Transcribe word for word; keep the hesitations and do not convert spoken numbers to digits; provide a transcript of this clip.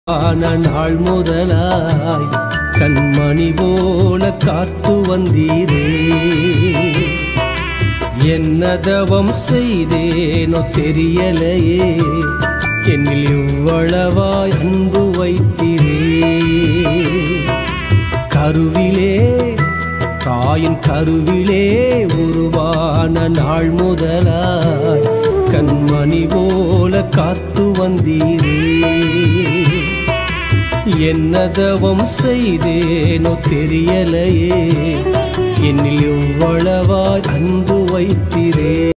ஆன நாள் முதலாய் கண்மணி போல காத்து வந்தீரே. என்ன தவம் செய்தேனோ தெரியலையே, என்னில் இவ்வளவாய் அன்பு வைத்தீரே. கருவிலே தாயின் கருவிலே உருவான நாள் முதலாய் கண்மணி போல காத்து வந்தீரே. என்ன தவம் செய்தேனோ தெரியலையே, என்னில் எவ்வளவாய் அன்பு வைத்தீரே.